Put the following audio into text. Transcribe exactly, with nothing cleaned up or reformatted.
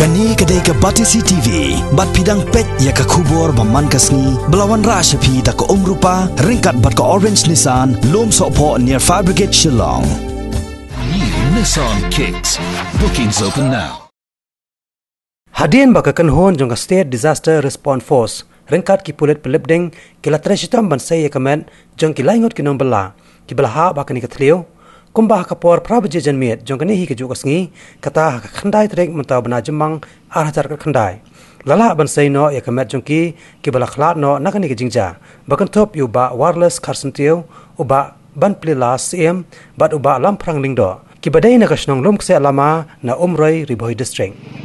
Kani kedai ke Batisi T V, bat pidang pet ya ke kubur baman kasni, belawan rashapi tak ke umrupa, ringkat bat ke Orange Nissan, lom sokpo near Fire Brigade Shillong. New Nissan Kicks. Bookings open now. Hadian bakakan hon jong State Disaster Response Force, ringkat ki pulit pelibding, kila tresitam bansai ya kemen, jong ki laingot ki nombela, ki belaha bakani katlio, kumbah kapor prabaje janmiet jong kani hi ke jukas ngi kata khandai trek mentau bana jemang arah tar khandai lala bansai no ya kemet jong ki ki bala khlat no nakani ke jingja bakan top yu ba wireless karsentiu uba ban plila cm bat uba lam prang lingdo ki badai na kasnong lom kse lama na umroi riboi district.